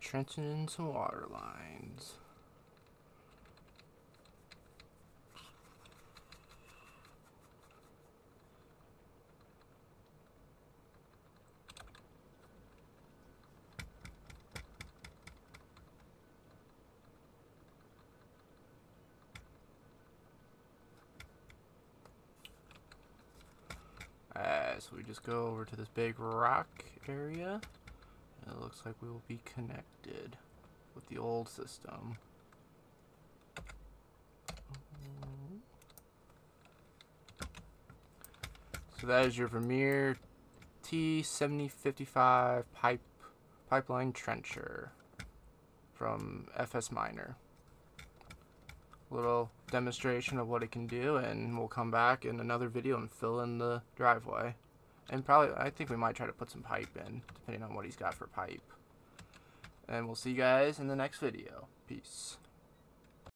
trenching in some water lines. So we just go over to this big rock area, and it looks like we will be connected with the old system. So that is your Vermeer T755 Pipeline Trencher from FS Miner. Little demonstration of what it can do, and we'll come back in another video and fill in the driveway. And probably, I think we might try to put some pipe in, depending on what he's got for pipe. And we'll see you guys in the next video. Peace.